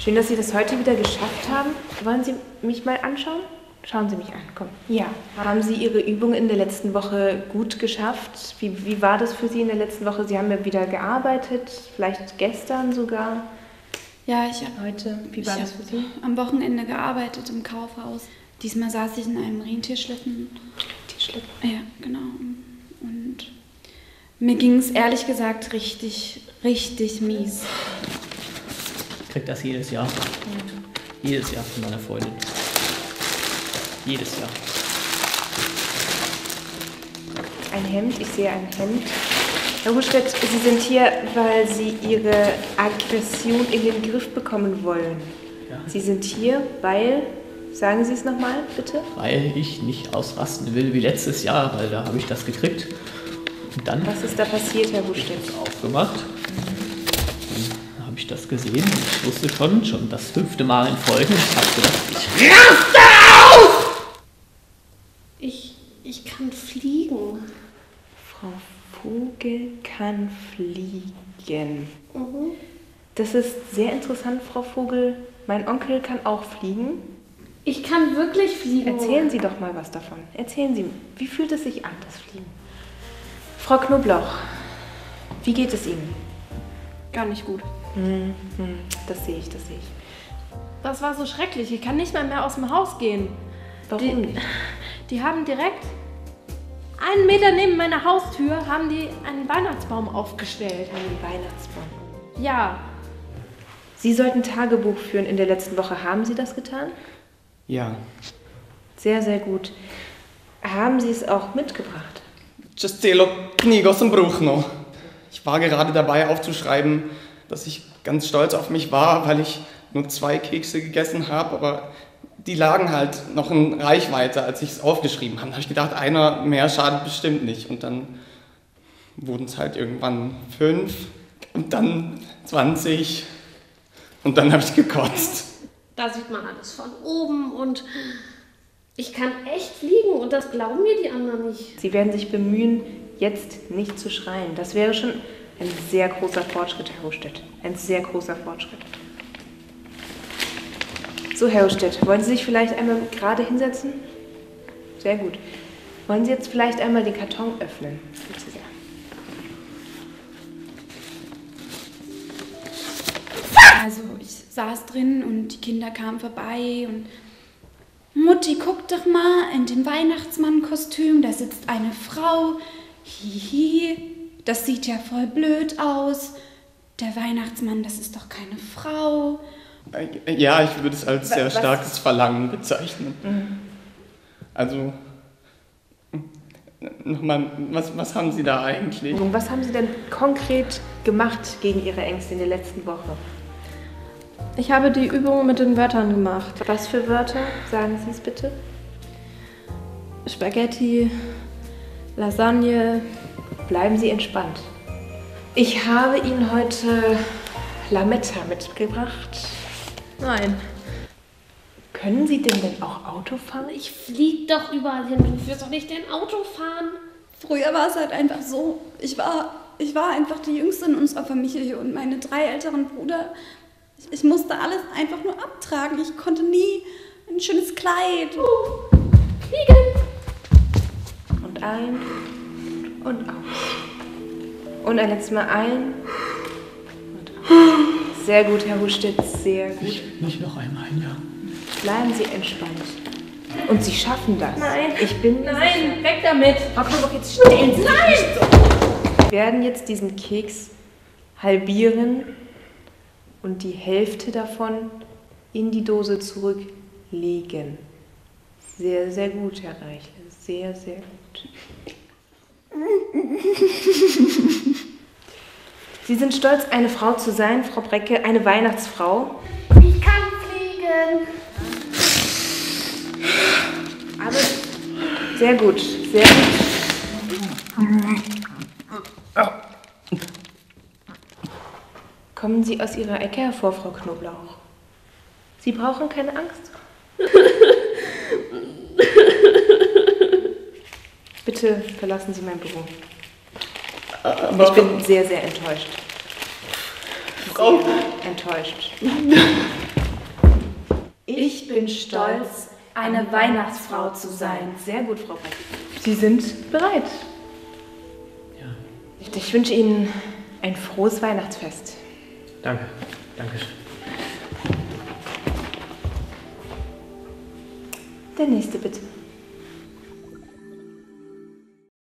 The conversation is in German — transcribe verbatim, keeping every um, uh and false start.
Schön, dass Sie das heute wieder geschafft haben. Wollen Sie mich mal anschauen? Schauen Sie mich an, komm. Ja. Haben Sie Ihre Übung in der letzten Woche gut geschafft? Wie, wie war das für Sie in der letzten Woche? Sie haben ja wieder gearbeitet, vielleicht gestern sogar. Ja, ich habe heute. Wie war das für Sie? Am Wochenende gearbeitet im Kaufhaus. Diesmal saß ich in einem Rentierschlitten. Rentierschlitten? Ja, genau. Und mir ging es ehrlich gesagt richtig, richtig mies. Ich krieg das jedes Jahr. Ja. Jedes Jahr von meiner Freundin. Jedes Jahr. Ein Hemd, ich sehe ein Hemd. Herr Hustedt, Sie sind hier, weil Sie Ihre Aggression in den Griff bekommen wollen. Ja. Sie sind hier, weil, sagen Sie es nochmal, bitte? Weil ich nicht ausrasten will wie letztes Jahr, weil da habe ich das gekriegt. Und dann... Was ist da passiert, Herr Hustedt? Aufgemacht. Dann habe ich das gesehen und ich wusste schon, schon das fünfte Mal in Folge. Ich habe gedacht, ich raste aus! Ich, ich kann fliegen. Frau Vogel kann fliegen. Mhm. Das ist sehr interessant, Frau Vogel. Mein Onkel kann auch fliegen. Ich kann wirklich fliegen. Erzählen Sie doch mal was davon. Erzählen Sie, wie fühlt es sich an, das Fliegen? Frau Knoblauch, wie geht es Ihnen? Gar nicht gut. Hm, hm, das sehe ich, das sehe ich. Das war so schrecklich. Ich kann nicht mal mehr aus dem Haus gehen. Warum die, nicht? Die haben direkt einen Meter neben meiner Haustür haben die einen Weihnachtsbaum aufgestellt. Einen Weihnachtsbaum. Ja. Sie sollten Tagebuch führen in der letzten Woche. Haben Sie das getan? Ja. Sehr, sehr gut. Haben Sie es auch mitgebracht? Cestelo Knieg aus dem Bruch noch. Ich war gerade dabei aufzuschreiben, dass ich ganz stolz auf mich war, weil ich nur zwei Kekse gegessen habe, aber die lagen halt noch in Reichweite, als ich es aufgeschrieben habe. Da habe ich gedacht, einer mehr schadet bestimmt nicht. Und dann wurden es halt irgendwann fünf und dann zwanzig und dann habe ich gekotzt. Da sieht man alles von oben und ich kann echt fliegen und das glauben mir die anderen nicht. Sie werden sich bemühen, jetzt nicht zu schreien. Das wäre schon ein sehr großer Fortschritt, Herr Hustedt. Ein sehr großer Fortschritt. So, Herr Hustedt, wollen Sie sich vielleicht einmal gerade hinsetzen? Sehr gut. Wollen Sie jetzt vielleicht einmal den Karton öffnen? Bitte sehr. Also ich saß drin und die Kinder kamen vorbei und Mutti, guck doch mal, in dem Weihnachtsmann-Kostüm, da sitzt eine Frau. Hihi, das sieht ja voll blöd aus. Der Weihnachtsmann, das ist doch keine Frau. Ja, ich würde es als sehr Was? starkes Verlangen bezeichnen. Mhm. Also, nochmal, was, was haben Sie da eigentlich? Was haben Sie denn konkret gemacht gegen Ihre Ängste in der letzten Woche? Ich habe die Übung mit den Wörtern gemacht. Was für Wörter? Sagen Sie es bitte. Spaghetti, Lasagne. Bleiben Sie entspannt. Ich habe Ihnen heute Lametta mitgebracht. Nein. Können Sie denn denn auch Auto fahren? Ich flieg doch überall hin. Du wirst doch nicht dein Auto fahren. Früher war es halt einfach so, ich war, ich war einfach die Jüngste in unserer Familie und meine drei älteren Brüder, ich, ich musste alles einfach nur abtragen. Ich konnte nie ein schönes Kleid. Uh, fliegen. Und ein und aus. Und ein letztes Mal ein und aus. Sehr gut, Herr Hustedt, sehr gut. Nicht, nicht noch einmal, ja. Bleiben Sie entspannt. Und Sie schaffen das. Nein. Ich bin Nein, weg damit. Frau Knoblauch, jetzt stellen Sie Nein. sich nicht so. Wir werden jetzt diesen Keks halbieren und die Hälfte davon in die Dose zurücklegen. Sehr, sehr gut, Herr Reichle. Sehr, sehr gut. Sie sind stolz, eine Frau zu sein, Frau Brecke, eine Weihnachtsfrau. Ich kann fliegen. Aber sehr gut, sehr gut. Kommen Sie aus Ihrer Ecke hervor, Frau Knoblauch. Sie brauchen keine Angst. Bitte verlassen Sie mein Büro. Aber Ich bin sehr, sehr enttäuscht. Frau, Sehr enttäuscht. Ich bin stolz, eine Weihnachtsfrau zu sein. Sehr gut, Frau Beck. Sie sind bereit. Ja. Ich wünsche Ihnen ein frohes Weihnachtsfest. Danke. Dankeschön. Der nächste bitte.